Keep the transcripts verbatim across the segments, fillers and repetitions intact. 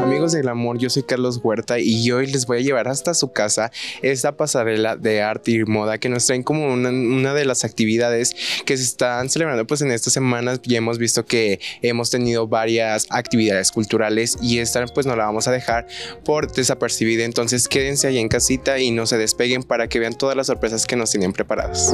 Amigos del amor, yo soy Carlos Huerta y hoy les voy a llevar hasta su casa esta pasarela de arte y moda que nos traen como una, una de las actividades que se están celebrando pues en estas semanas. Ya hemos visto que hemos tenido varias actividades culturales y esta pues no la vamos a dejar por desapercibida, entonces quédense ahí en casita y no se despeguen para que vean todas las sorpresas que nos tienen preparadas.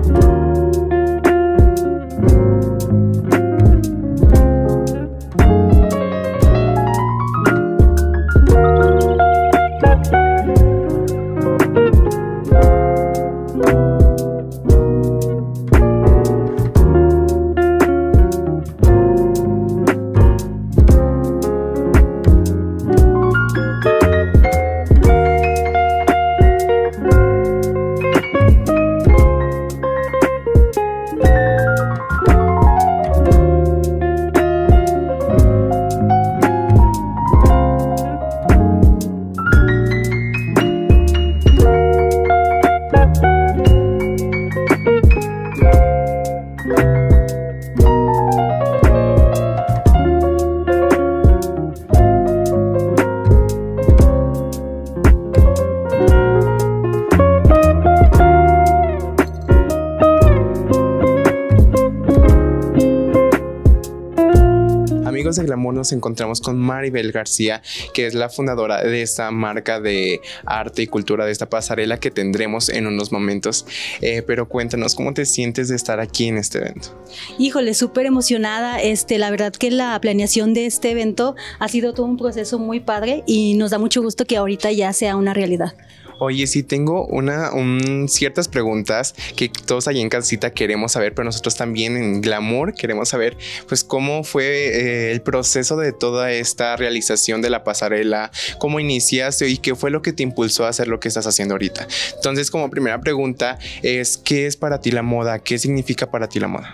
Amigos de Glamour, nos encontramos con Maribel García, que es la fundadora de esta marca de arte y cultura, de esta pasarela que tendremos en unos momentos. Eh, pero cuéntanos, ¿cómo te sientes de estar aquí en este evento? Híjole, súper emocionada. Este, la verdad que la planeación de este evento ha sido todo un proceso muy padre y nos da mucho gusto que ahorita ya sea una realidad. Oye, sí, tengo una, un, ciertas preguntas que todos allí en casita queremos saber, pero nosotros también en Glamour queremos saber, pues, cómo fue eh, el proceso de toda esta realización de la pasarela, cómo iniciaste y qué fue lo que te impulsó a hacer lo que estás haciendo ahorita. Entonces, como primera pregunta es, ¿qué es para ti la moda? ¿Qué significa para ti la moda?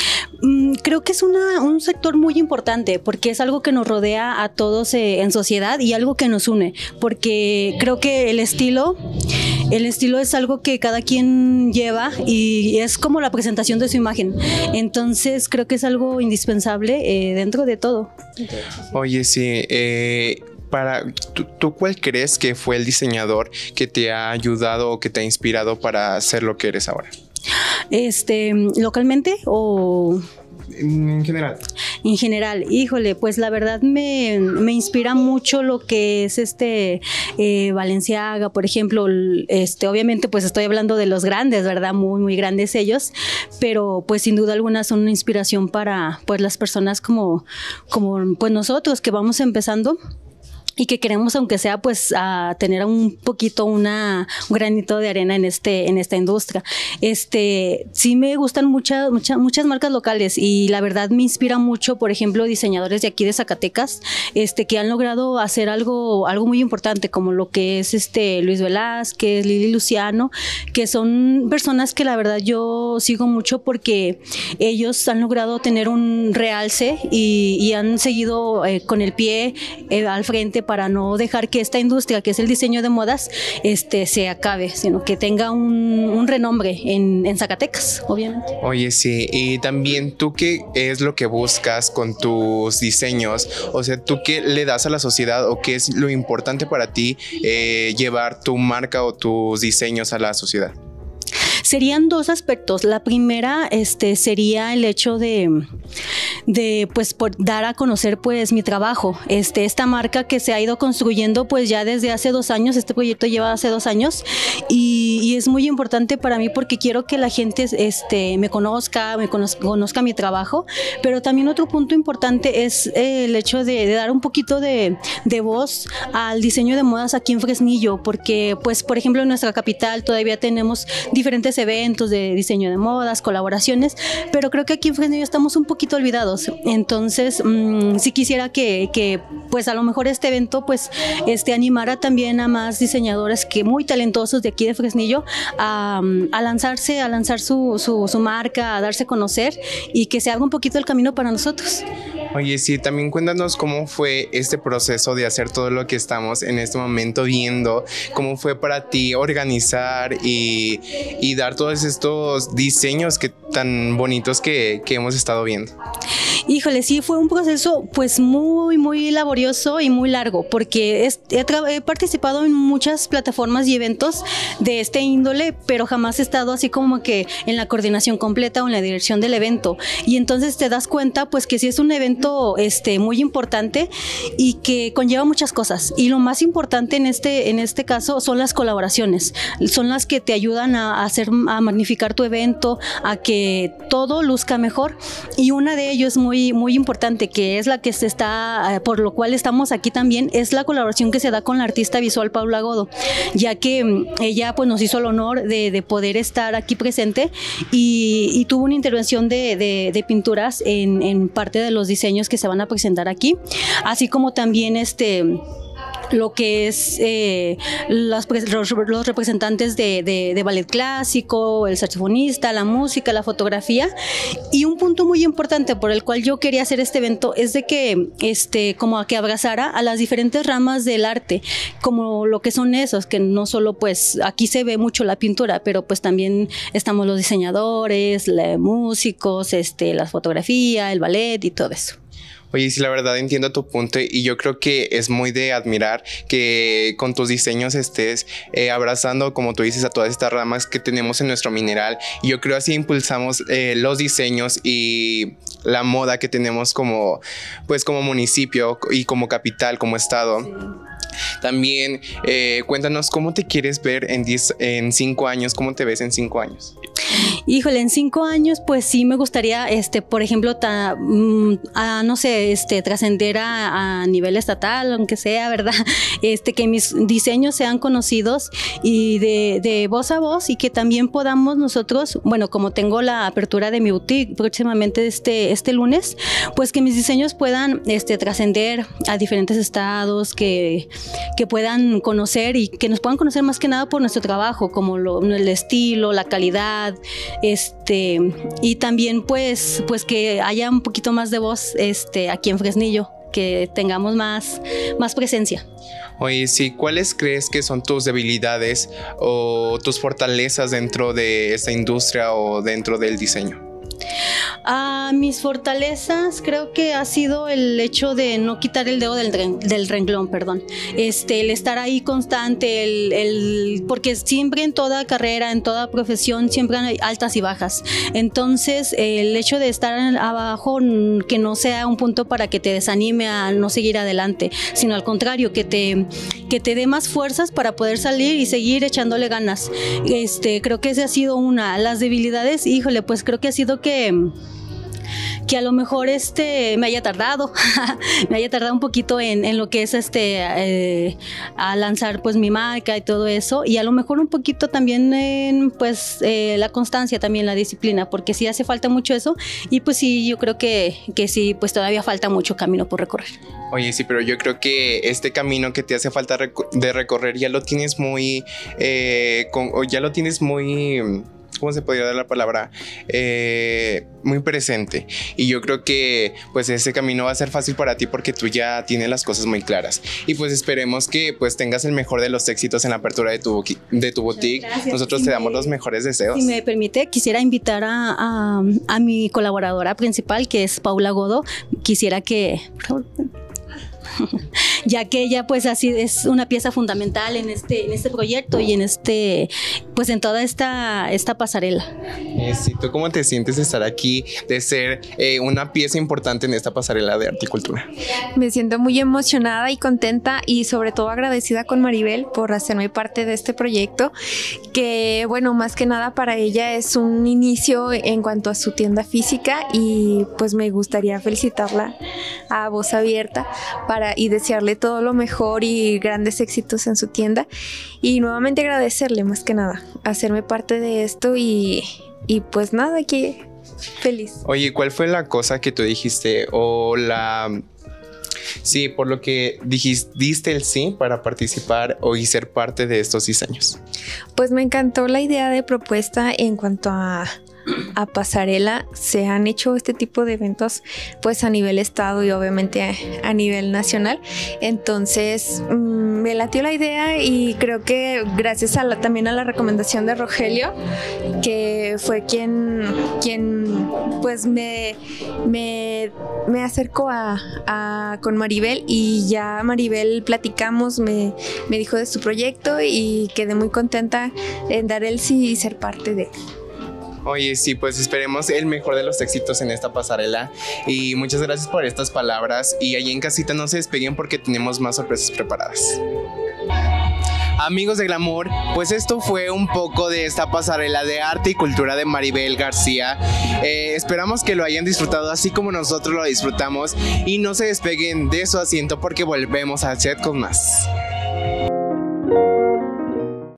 Creo que es una, un sector muy importante porque es algo que nos rodea a todos eh, en sociedad y algo que nos une, porque creo que el estilo, el estilo es algo que cada quien lleva y es como la presentación de su imagen. Entonces creo que es algo indispensable eh, dentro de todo. Oye, sí, eh... Para, ¿tú, ¿tú cuál crees que fue el diseñador que te ha ayudado o que te ha inspirado para ser lo que eres ahora? Este, ¿localmente o...? En general. En general, híjole, pues la verdad me, me inspira mucho lo que es este eh, Balenciaga, por ejemplo. Este, obviamente pues estoy hablando de los grandes, ¿verdad? Muy, muy grandes ellos, pero pues sin duda alguna son una inspiración para pues las personas como, como pues nosotros que vamos empezando y que queremos, aunque sea, pues, a tener un poquito una, un granito de arena en este, en esta industria. Este, sí me gustan muchas, muchas, muchas marcas locales y la verdad me inspira mucho, por ejemplo, diseñadores de aquí de Zacatecas, este, que han logrado hacer algo, algo muy importante, como lo que es este Luis Velázquez, Lili Luciano, que son personas que la verdad yo sigo mucho porque ellos han logrado tener un realce y, y han seguido eh, con el pie eh, al frente para no dejar que esta industria, que es el diseño de modas, este, se acabe, sino que tenga un, un renombre en, en Zacatecas, obviamente. Oye, sí, y también tú, ¿qué es lo que buscas con tus diseños? O sea, ¿tú qué le das a la sociedad o qué es lo importante para ti eh, llevar tu marca o tus diseños a la sociedad? Serían dos aspectos. La primera este, sería el hecho de, de pues, por dar a conocer pues, mi trabajo. Este, esta marca que se ha ido construyendo pues, ya desde hace dos años, este proyecto lleva hace dos años y, y es muy importante para mí porque quiero que la gente este, me conozca, me conozca, conozca mi trabajo, pero también otro punto importante es el hecho de, de dar un poquito de, de voz al diseño de modas aquí en Fresnillo, porque pues, por ejemplo, en nuestra capital todavía tenemos diferentes eventos de diseño de modas, colaboraciones, pero creo que aquí en Fresnillo estamos un poquito olvidados. Entonces, mmm, sí quisiera que, que, pues a lo mejor este evento, pues, este, animara también a más diseñadores que muy talentosos de aquí de Fresnillo a, a lanzarse, a lanzar su, su, su marca, a darse a conocer y que se haga un poquito el camino para nosotros. Oye, sí, también cuéntanos cómo fue este proceso de hacer todo lo que estamos en este momento viendo, cómo fue para ti organizar y, y dar todos estos diseños que, tan bonitos que, que hemos estado viendo. Híjole, sí, fue un proceso pues muy, muy laborioso y muy largo, porque es, he, he participado en muchas plataformas y eventos de este índole, pero jamás he estado así como que en la coordinación completa o en la dirección del evento. Y entonces te das cuenta pues que sí es un evento este, muy importante y que conlleva muchas cosas. Y lo más importante en este, en este caso son las colaboraciones, son las que te ayudan a, hacer, a magnificar tu evento, a que todo luzca mejor. Y una de ellos muy, muy importante, que es la que se está, por lo cual estamos aquí también, es la colaboración que se da con la artista visual Paula Godo, ya que ella pues nos hizo el honor de, de poder estar aquí presente y, y tuvo una intervención de, de, de pinturas en, en parte de los diseños que se van a presentar aquí, así como también este lo que es eh, los, los, los representantes de, de, de ballet clásico, el saxofonista, la música, la fotografía. Y un punto muy importante por el cual yo quería hacer este evento es de que este, como a que abrazara a las diferentes ramas del arte, como lo que son esos, que no solo pues aquí se ve mucho la pintura, pero pues también estamos los diseñadores, los músicos, este, la fotografía, el ballet y todo eso. Oye, sí, la verdad entiendo tu punto y yo creo que es muy de admirar que con tus diseños estés eh, abrazando, como tú dices, a todas estas ramas que tenemos en nuestro mineral. Y yo creo así impulsamos eh, los diseños y la moda que tenemos como, pues, como municipio y como capital, como estado. Sí. También eh, cuéntanos cómo te quieres ver en, diez, en cinco años, cómo te ves en cinco años. Híjole, en cinco años, pues sí me gustaría, este, por ejemplo, ta, a, no sé, este, trascender a, a nivel estatal, aunque sea, ¿verdad? Este, que mis diseños sean conocidos y de, de voz a voz y que también podamos nosotros, bueno, como tengo la apertura de mi boutique próximamente este, este lunes, pues que mis diseños puedan, este, trascender a diferentes estados, que, que puedan conocer y que nos puedan conocer más que nada por nuestro trabajo, como lo, el estilo, la calidad. Este, y también pues, pues que haya un poquito más de voz este, aquí en Fresnillo, que tengamos más, más presencia. Oye, sí, ¿cuáles crees que son tus debilidades o tus fortalezas dentro de esta industria o dentro del diseño? Uh, mis fortalezas creo que ha sido el hecho de no quitar el dedo del, del renglón, perdón, este, el estar ahí constante, el, el, porque siempre en toda carrera, en toda profesión, siempre hay altas y bajas. Entonces, el hecho de estar abajo, que no sea un punto para que te desanime a no seguir adelante, sino al contrario, que te, que te dé más fuerzas para poder salir y seguir echándole ganas. Este, creo que esa ha sido una. Las debilidades, híjole, pues creo que ha sido que que a lo mejor este me haya tardado me haya tardado un poquito en, en lo que es este eh, a lanzar pues mi marca y todo eso, y a lo mejor un poquito también en pues eh, la constancia, también la disciplina, porque sí hace falta mucho eso, y pues sí, yo creo que, que sí, pues todavía falta mucho camino por recorrer. Oye, sí, pero yo creo que este camino que te hace falta rec- de recorrer ya lo tienes muy eh, con, o ya lo tienes muy... ¿cómo se podría dar la palabra? Eh, muy presente. Y yo creo que pues ese camino va a ser fácil para ti porque tú ya tienes las cosas muy claras. Y pues esperemos que pues tengas el mejor de los éxitos en la apertura de tu, de tu boutique. Nosotros si te me, damos los mejores deseos. Si me permite, quisiera invitar a, a, a mi colaboradora principal, que es Paula Godo. Quisiera que... ya que ella pues así es una pieza fundamental en este, en este proyecto y en este, pues en toda esta, esta pasarela. Eh, sí, ¿tú cómo te sientes de estar aquí, de ser eh, una pieza importante en esta pasarela de arte y cultura? Me siento muy emocionada y contenta, y sobre todo agradecida con Maribel por hacerme parte de este proyecto, que bueno, más que nada para ella es un inicio en cuanto a su tienda física, y pues me gustaría felicitarla a voz abierta para y desearle todo lo mejor y grandes éxitos en su tienda, y nuevamente agradecerle más que nada hacerme parte de esto, y, y pues nada, aquí feliz. Oye, ¿cuál fue la cosa que tú dijiste o la... sí, por lo que dijiste, diste el sí para participar o y ser parte de estos diseños? Pues me encantó la idea de propuesta en cuanto a a pasarela. Se han hecho este tipo de eventos pues a nivel estado y obviamente a, a nivel nacional, entonces mmm, me latió la idea y creo que gracias a la, también a la recomendación de Rogelio, que fue quien, quien pues me, me, me acercó a, a, con Maribel, y ya Maribel platicamos, me, me dijo de su proyecto y quedé muy contenta en dar el sí y ser parte de él. Oye, sí, pues esperemos el mejor de los éxitos en esta pasarela y muchas gracias por estas palabras, y allí en casita no se despeguen porque tenemos más sorpresas preparadas. Amigos de Glamour, pues esto fue un poco de esta pasarela de arte y cultura de Maribel García. Eh, esperamos que lo hayan disfrutado así como nosotros lo disfrutamos, y no se despeguen de su asiento porque volvemos al set con más.